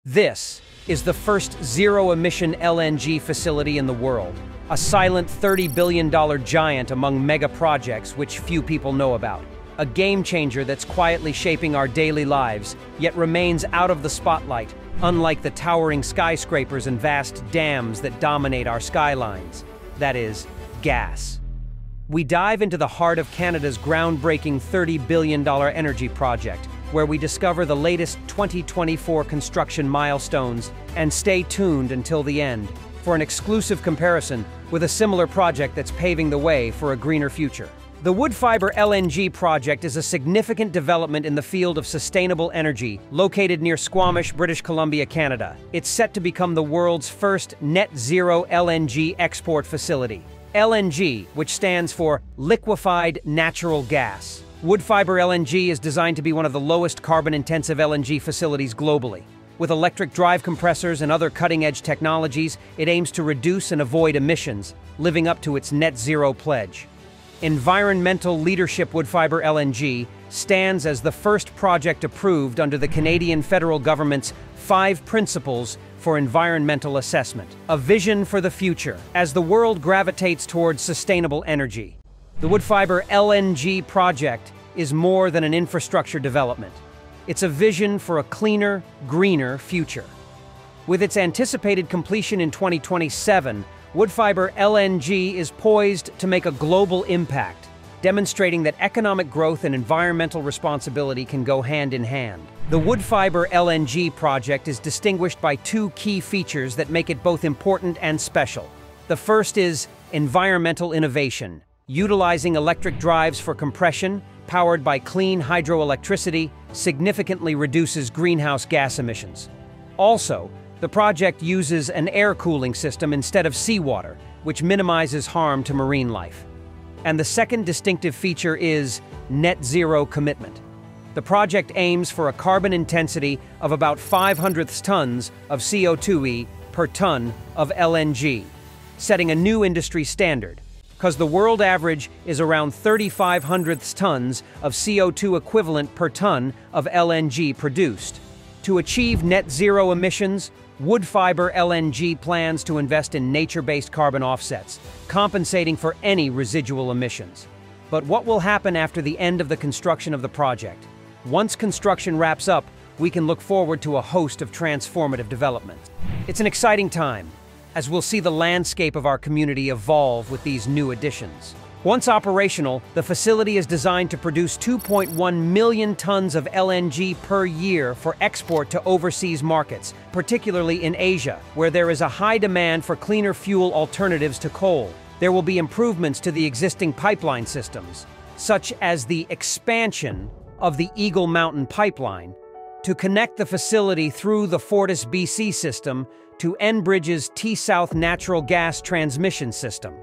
This is the first zero-emission LNG facility in the world, a silent $30 billion giant among mega projects which few people know about. A game changer that's quietly shaping our daily lives, yet remains out of the spotlight, unlike the towering skyscrapers and vast dams that dominate our skylines. That is, gas. We dive into the heart of Canada's groundbreaking $30 billion energy project, where we discover the latest 2024 construction milestones, and stay tuned until the end for an exclusive comparison with a similar project that's paving the way for a greener future. The Woodfibre LNG project is a significant development in the field of sustainable energy, located near Squamish, British Columbia, Canada. It's set to become the world's first net-zero LNG export facility. LNG, which stands for liquefied natural gas. Woodfibre LNG is designed to be one of the lowest carbon-intensive LNG facilities globally. With electric drive compressors and other cutting-edge technologies, it aims to reduce and avoid emissions, living up to its net-zero pledge. Environmental Leadership Woodfibre LNG stands as the first project approved under the Canadian federal government's 5 Principles for Environmental Assessment, a vision for the future as the world gravitates towards sustainable energy. The Woodfibre LNG project is more than an infrastructure development. It's a vision for a cleaner, greener future. With its anticipated completion in 2027, Woodfibre LNG is poised to make a global impact, demonstrating that economic growth and environmental responsibility can go hand in hand. The Woodfibre LNG project is distinguished by 2 key features that make it both important and special. The first is environmental innovation. Utilizing electric drives for compression, powered by clean hydroelectricity, significantly reduces greenhouse gas emissions. Also, the project uses an air cooling system instead of seawater, which minimizes harm to marine life. And the second distinctive feature is net zero commitment. The project aims for a carbon intensity of about 0.05 tons of CO2e per ton of LNG, setting a new industry standard, because the world average is around 3,500 tons of CO2 equivalent per ton of LNG produced. To achieve net zero emissions, Woodfibre LNG plans to invest in nature-based carbon offsets, compensating for any residual emissions. But what will happen after the end of the construction of the project? Once construction wraps up, we can look forward to a host of transformative developments. It's an exciting time, as we'll see the landscape of our community evolve with these new additions. Once operational, the facility is designed to produce 2.1 million tons of LNG per year for export to overseas markets, particularly in Asia, where there is a high demand for cleaner fuel alternatives to coal. There will be improvements to the existing pipeline systems, such as the expansion of the Eagle Mountain Pipeline to connect the facility through the Fortis BC system to Enbridge's T-South natural gas transmission system.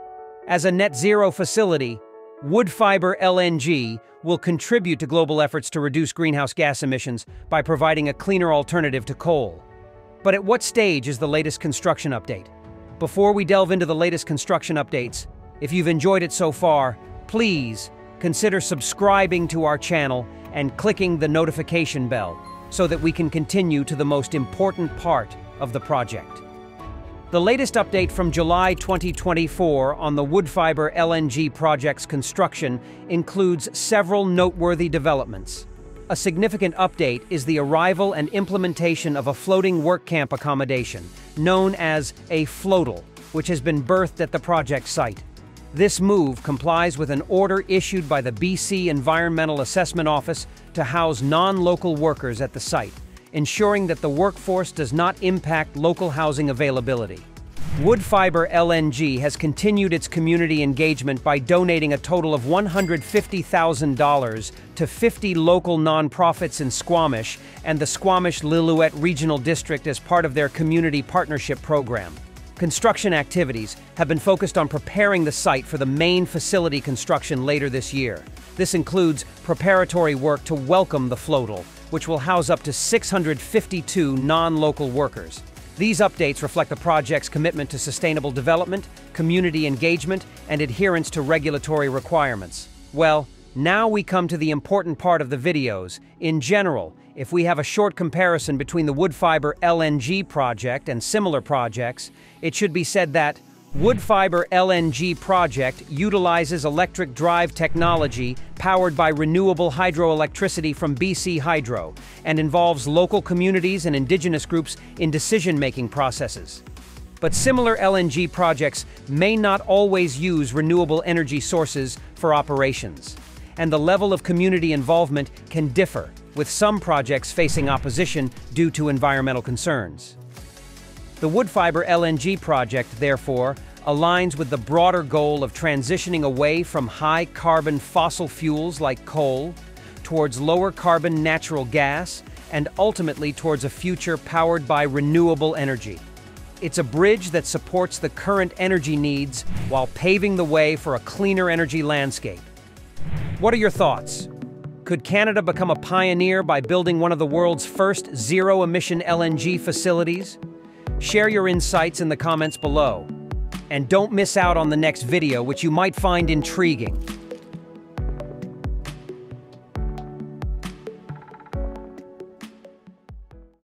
As a net-zero facility, Woodfibre LNG will contribute to global efforts to reduce greenhouse gas emissions by providing a cleaner alternative to coal. But at what stage is the latest construction update? Before we delve into the latest construction updates, if you've enjoyed it so far, please consider subscribing to our channel and clicking the notification bell so that we can continue to the most important part of the project. The latest update from July 2024 on the Woodfibre LNG project's construction includes several noteworthy developments. A significant update is the arrival and implementation of a floating work camp accommodation, known as a floatal, which has been birthed at the project site. This move complies with an order issued by the BC Environmental Assessment Office to house non-local workers at the site, ensuring that the workforce does not impact local housing availability. Woodfibre LNG has continued its community engagement by donating a total of $150,000 to 50 local nonprofits in Squamish and the Squamish-Lillooet Regional District as part of their community partnership program. Construction activities have been focused on preparing the site for the main facility construction later this year. This includes preparatory work to welcome the floatal, which will house up to 652 non-local workers. These updates reflect the project's commitment to sustainable development, community engagement, and adherence to regulatory requirements. Well, Now we come to the important part of the videos. In general, if we have a short comparison between the Woodfibre LNG project and similar projects, it should be said that Woodfibre LNG project utilizes electric drive technology powered by renewable hydroelectricity from BC Hydro and involves local communities and indigenous groups in decision-making processes. But similar LNG projects may not always use renewable energy sources for operations, and the level of community involvement can differ, with some projects facing opposition due to environmental concerns. The Woodfibre LNG project, therefore, aligns with the broader goal of transitioning away from high-carbon fossil fuels like coal towards lower-carbon natural gas and ultimately towards a future powered by renewable energy. It's a bridge that supports the current energy needs while paving the way for a cleaner energy landscape. What are your thoughts? Could Canada become a pioneer by building one of the world's first zero-emission LNG facilities? Share your insights in the comments below. And don't miss out on the next video, which you might find intriguing.